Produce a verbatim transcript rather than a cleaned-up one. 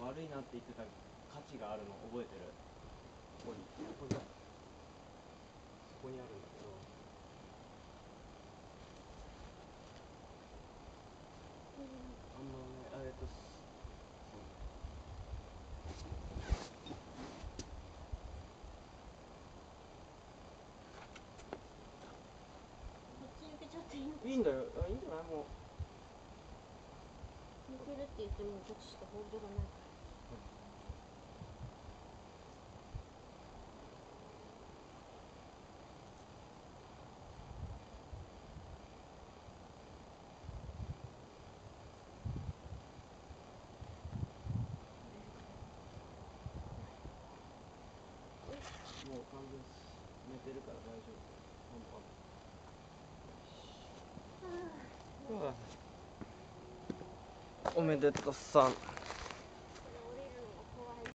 悪いなって言ってた価値があるの覚えてる？ここにこれそこにあるんだけど、あんまね、えっといいんだよ。あ、いいんじゃない？もう抜けるって言ってもこっちしかホールドがないから。 もう完全に寝てるから大丈夫。はあ、おめでとうさん。